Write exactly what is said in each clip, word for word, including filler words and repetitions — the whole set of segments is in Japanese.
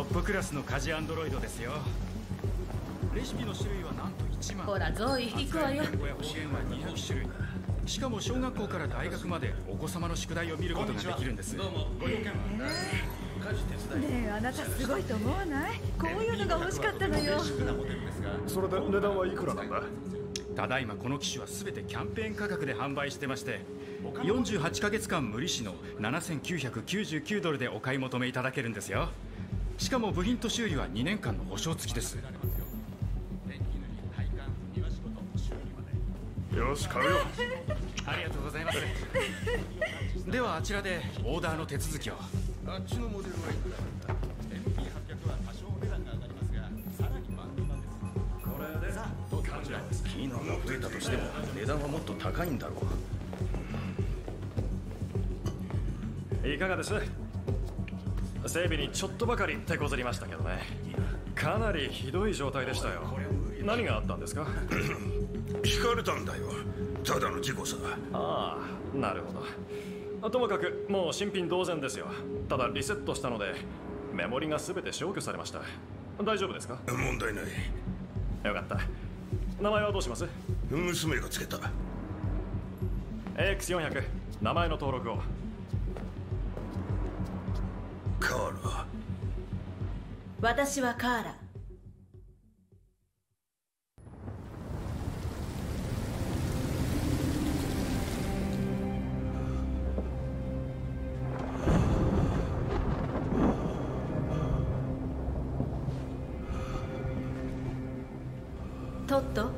ップクラスの家事アンドロイドですよ。レシピの種類はなんといちまん。 ほらゾイ、行くわよ。 言語や方言はにひゃく種類。しかも小学校から大学までお子様の宿題を見ることができるんです。どうもご用件は？ ねえ、あなたすごいと思わない？こういうのが欲しかったのよ。 それで値段はいくらなんだ？ ただいまこの機種はすべてキャンペーン価格で販売してまして、よんじゅうはちかげつかん無利子のななせんきゅうひゃくきゅうじゅうきゅうドルでお買い求めいただけるんですよ。しかも部品と修理はにねんかんの保証付きです。 よし、買うよ。 ありがとうございます。ではあちらでオーダーの手続きを。あっちのモデルはいくらなんだ？ エムピーはっぴゃく は多少値段が上がりますが、さらに万能なんです。これでさあ、どうかしら。 機能が増えたとしても値段はもっと高いんだろう。いかがです？整備にちょっとばかり手こずりましたけどね。かなりひどい状態でしたよ。何があったんですか？ 引かれたんだよ。ただの事故さ。 ああ、なるほど。ともかくもう新品同然ですよ。ただリセットしたのでメモリが全て消去されました。大丈夫ですか？ 問題ない。 よかった。名前はどうします？ 娘がつけた。 エーエックスよんひゃく 名前の登録を。 カーラ。 私はカーラ。トット。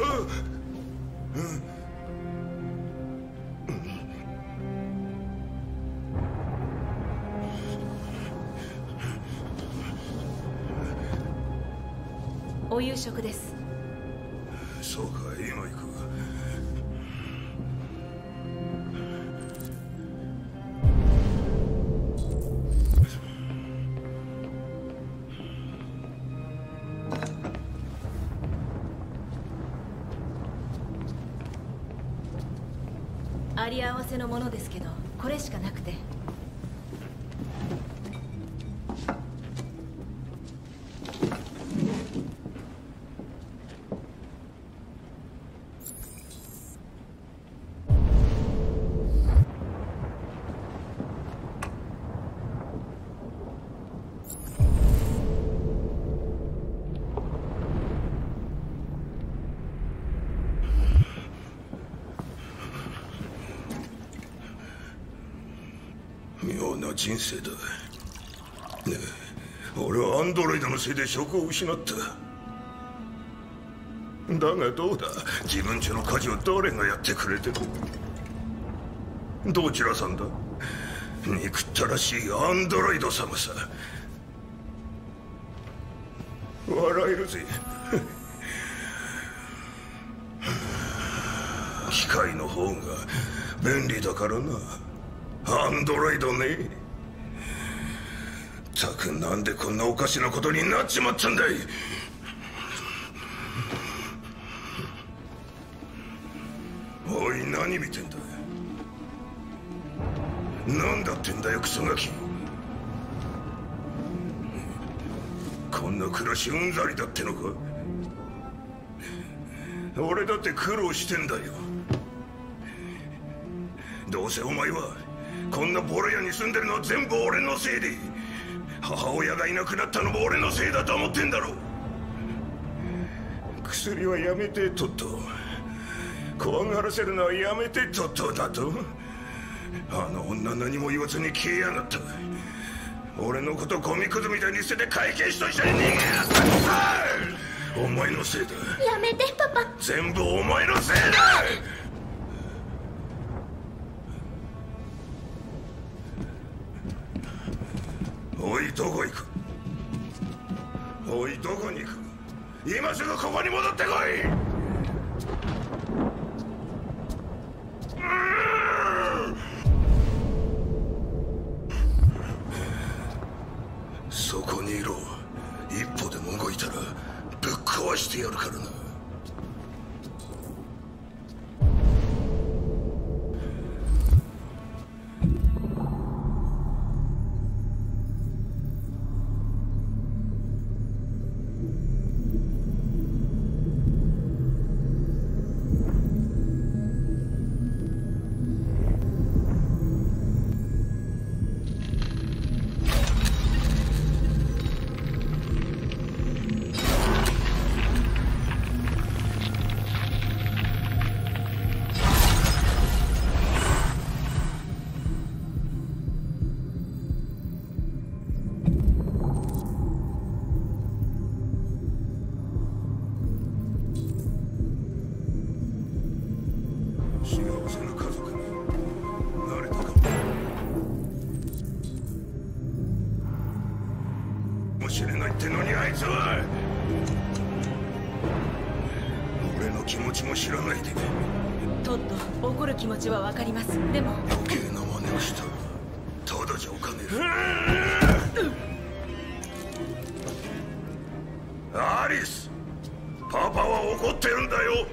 お夕食です。 そうか、今行く。 あり合わせのものですけど、これしかなくて。 妙な人生だ。ねえ、俺はアンドロイドのせいで職を失った。だがどうだ、自分家の家事を誰がやってくれてる？どちらさんだ？憎ったらしいアンドロイド様さ。笑えるぜ。機械の方が便利だからな。アンドロイドね。たくなんでこんなおかしなことになっちまったんだい。おい、何見てんだ。何だってんだよ、クソガキ。こんな暮らしうんざりだってのか。俺だって苦労してんだよ。どうせお前はこんなボロ屋に住んでるのは全部俺のせいで、母親がいなくなったのも俺のせいだと思ってんだろ。薬はやめてトット。怖がらせるのはやめてトットだと。あの女何も言わずに消えやがった。俺のことゴミくずみたいに捨てて会計士と一緒に逃げやがった。お前のせいだ。 やめてパパ。 全部お前のせいだ。おい、どこ行く？おい、どこに行く？今すぐここに戻ってこい。そこにいろ。一歩でも動いたらぶっ壊してやるからな。 しれないってのにあいつは俺の気持ちも知らないで。 トッド、怒る気持ちはわかります。でも余計な真似をしたらただじゃおかねえ。アリス、パパは怒ってるんだよ。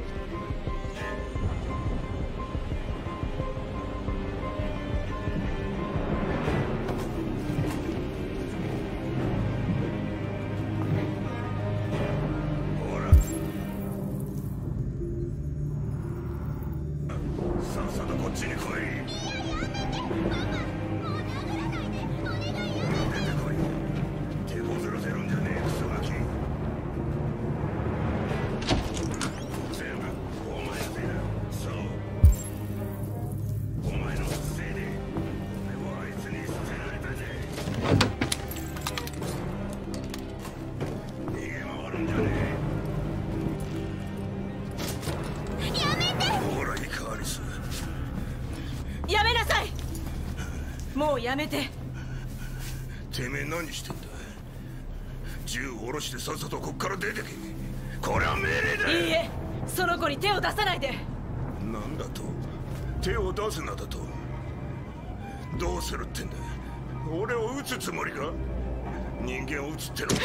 もうやめて。 てめえ何してんだ。銃を下ろしてさっさとこっから出てけ。これは命令だ。 いいえ、その子に手を出さないで。 なんだと。手を出すなだと。どうするってんだ。俺を撃つつもりか。人間を撃つってのか。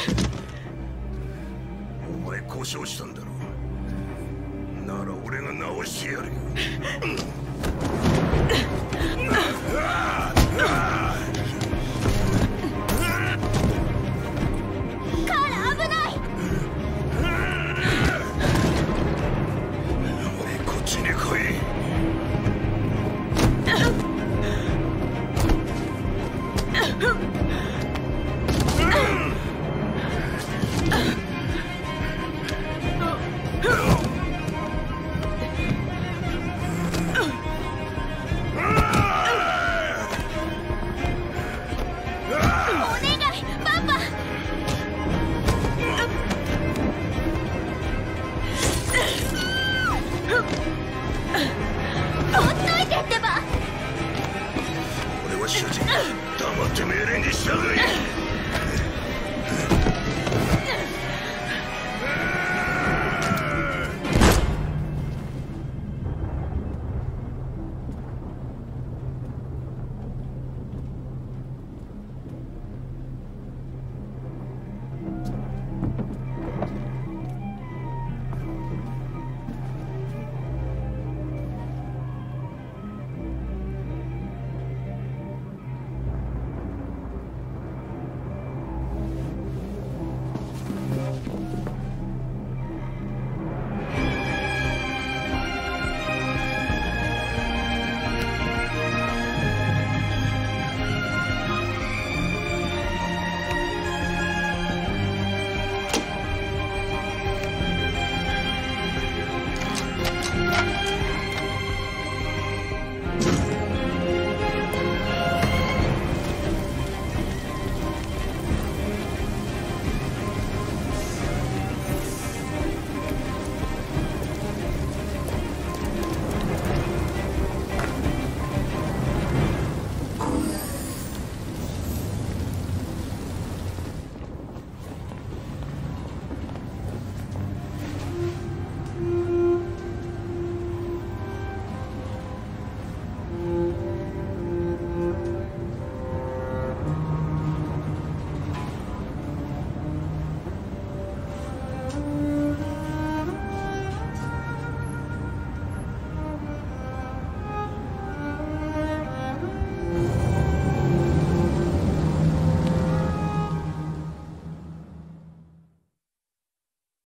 お前故障したんだろう。なら俺が直してやるよ。 カーラ、危ない。 おい、こっちに来い。主人、黙って命令に従い。